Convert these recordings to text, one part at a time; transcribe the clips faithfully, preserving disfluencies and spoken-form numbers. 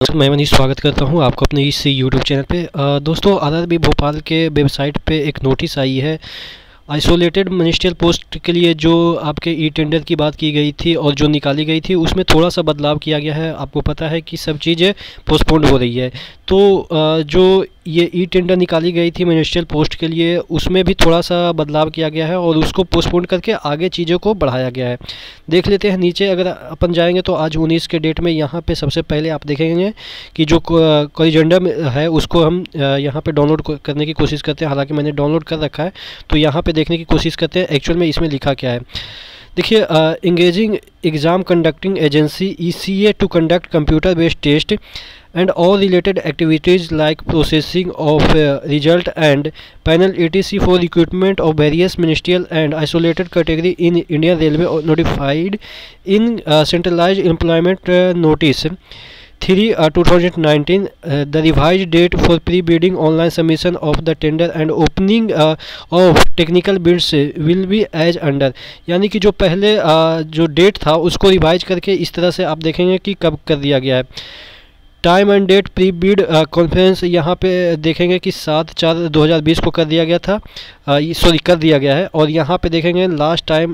दोस्तों मैं मनीष स्वागत करता हूं आपको अपने इस यूट्यूब चैनल पे। अ, दोस्तों आरआरबी भोपाल के वेबसाइट पे एक नोटिस आई है आइसोलेटेड मिनिस्ट्रियल पोस्ट के लिए। जो आपके ई टेंडर की बात की गई थी और जो निकाली गई थी उसमें थोड़ा सा बदलाव किया गया है। आपको पता है कि सब चीज़ें पोस्टपोन्ड हो रही है, तो अ, जो ये ई टेंडर निकाली गई थी मिनिस्ट्रियल पोस्ट के लिए उसमें भी थोड़ा सा बदलाव किया गया है और उसको पोस्टपोन करके आगे चीज़ों को बढ़ाया गया है। देख लेते हैं नीचे अगर अपन जाएंगे तो आज उन्नीस के डेट में यहाँ पे सबसे पहले आप देखेंगे कि जो कोरिजेंडम है उसको हम यहाँ पे डाउनलोड करने की कोशिश करते हैं। हालांकि मैंने डाउनलोड कर रखा है, तो यहाँ पे देखने की कोशिश करते हैं एक्चुअल में इसमें लिखा क्या है। देखिए, engaging exam conducting agency E C A to conduct computer based test and all related activities like processing of uh, result and panel etc for recruitment of various ministerial and isolated category in Indian Railway notified in uh, centralized employment uh, notice three uh, twenty nineteen. Uh, the revised date for pre-bidding online submission of the tender and opening uh, of technical bids will be as under। यानी कि जो पहले uh, जो date था उसको revise करके इस तरह से आप देखेंगे कि कब कर दिया गया है। Time and date pre bid conference यहाँ पे देखेंगे कि सात चार दो हज़ार बीस को कर दिया गया था, सॉरी कर दिया गया है। और यहाँ पे देखेंगे last time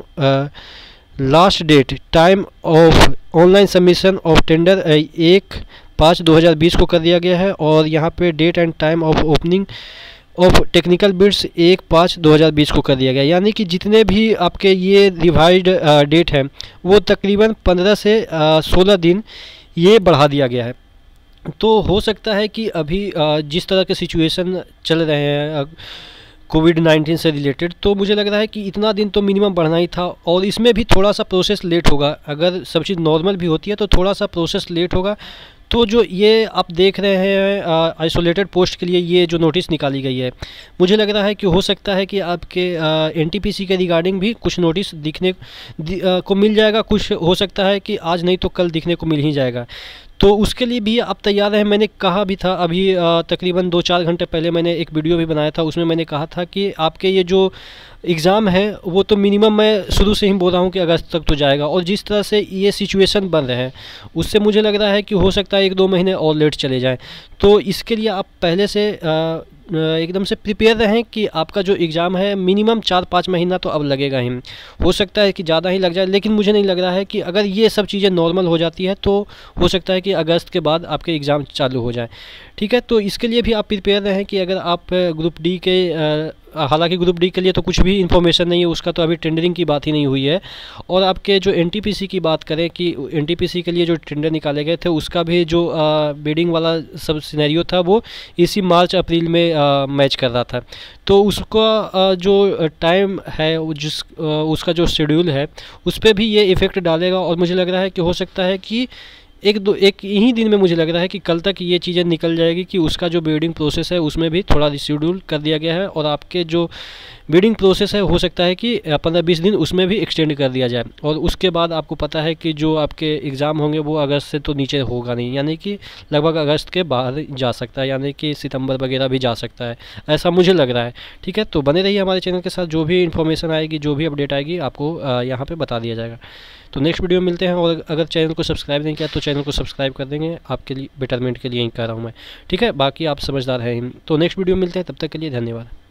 last date time of online submission of tender एक पाँच दो हज़ार बीस को कर दिया गया है। और यहाँ पे date and time of opening of technical bids एक पाँच दो हज़ार बीस को कर दिया गया। यानी कि जितने भी आपके ये रिवाइज्ड डेट हैं वो तकरीबन पंद्रह से सोलह दिन ये बढ़ा दिया गया है। तो हो सकता है कि अभी जिस तरह के सिचुएशन चल रहे हैं कोविड नाइन्टीन से रिलेटेड, तो मुझे लग रहा है कि इतना दिन तो मिनिमम बढ़ना ही था। और इसमें भी थोड़ा सा प्रोसेस लेट होगा। अगर सब चीज़ नॉर्मल भी होती है तो थोड़ा सा प्रोसेस लेट होगा। तो जो ये आप देख रहे हैं आइसोलेटेड पोस्ट के लिए ये जो नोटिस निकाली गई है, मुझे लग रहा है कि हो सकता है कि आपके एनटीपीसी के रिगार्डिंग भी कुछ नोटिस दिखने दि, आ, को मिल जाएगा। कुछ हो सकता है कि आज नहीं तो कल दिखने को मिल ही जाएगा। तो उसके लिए भी आप तैयार हैं। मैंने कहा भी था अभी तकरीबन दो चार घंटे पहले मैंने एक वीडियो भी बनाया था, उसमें मैंने कहा था कि आपके ये जो एग्ज़ाम है वो तो मिनिमम मैं शुरू से ही बोल रहा हूँ कि अगस्त तक तो जाएगा। और जिस तरह से ये सिचुएशन बन रहे हैं उससे मुझे लग रहा है कि हो सकता है एक दो महीने और लेट चले जाएं। तो इसके लिए आप पहले से आ, एकदम से प्रिपेयर रहें कि आपका जो एग्ज़ाम है मिनिमम चार पाँच महीना तो अब लगेगा ही। हो सकता है कि ज़्यादा ही लग जाए, लेकिन मुझे नहीं लग रहा है कि अगर ये सब चीज़ें नॉर्मल हो जाती है तो हो सकता है कि अगस्त के बाद आपके एग्ज़ाम चालू हो जाए। ठीक है, तो इसके लिए भी आप प्रिपेयर रहें कि अगर आप ग्रुप डी के, हालांकि ग्रुप डी के लिए तो कुछ भी इन्फॉर्मेशन नहीं है, उसका तो अभी टेंडरिंग की बात ही नहीं हुई है। और आपके जो एनटीपीसी की बात करें कि एनटीपीसी के लिए जो टेंडर निकाले गए थे उसका भी जो बिडिंग वाला सब सिनेरियो था वो इसी मार्च अप्रैल में आ, मैच कर रहा था। तो उसका जो टाइम है जिस उसका जो शेड्यूल है उस पर भी ये इफ़ेक्ट डालेगा। और मुझे लग रहा है कि हो सकता है कि एक दो एक ही दिन में मुझे लग रहा है कि कल तक ये चीज़ें निकल जाएगी कि उसका जो बिडिंग प्रोसेस है उसमें भी थोड़ा रिशेड्यूल कर दिया गया है। और आपके जो बिडिंग प्रोसेस है हो सकता है कि पंद्रह बीस दिन उसमें भी एक्सटेंड कर दिया जाए। और उसके बाद आपको पता है कि जो आपके एग्ज़ाम होंगे वो अगस्त से तो नीचे होगा नहीं, यानी कि लगभग अगस्त के बाहर जा सकता है, यानी कि सितंबर वगैरह भी जा सकता है, ऐसा मुझे लग रहा है। ठीक है, तो बने रहिए हमारे चैनल के साथ। जो भी इन्फॉर्मेशन आएगी, जो भी अपडेट आएगी आपको यहाँ पर बता दिया जाएगा। तो नेक्स्ट वीडियो में मिलते हैं। और अगर चैनल को सब्सक्राइब नहीं किया तो चैनल को सब्सक्राइब कर देंगे, आपके लिए बेटरमेंट के लिए ही कह रहा हूँ मैं। ठीक है, बाकी आप समझदार हैं। तो नेक्स्ट वीडियो में मिलते हैं, तब तक के लिए धन्यवाद।